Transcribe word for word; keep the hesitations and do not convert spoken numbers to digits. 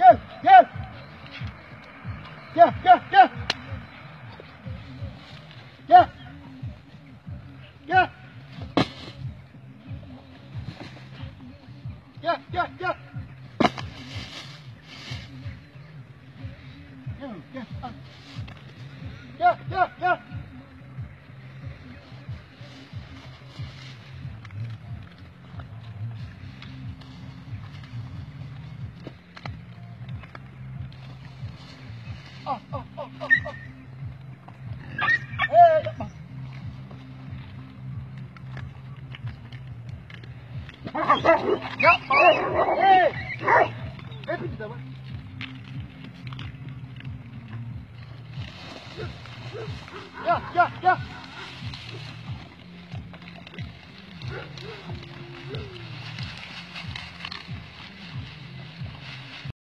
Gel, gel. Gel, gel, gel. Gel. Gel. Gel, gel, gel. Gel, gel. Al. Gel, gel, gel. Al, al, al, al, al. Hey, yapma. Yapma. Hey. Hepinize bak. Gel, gel, gel.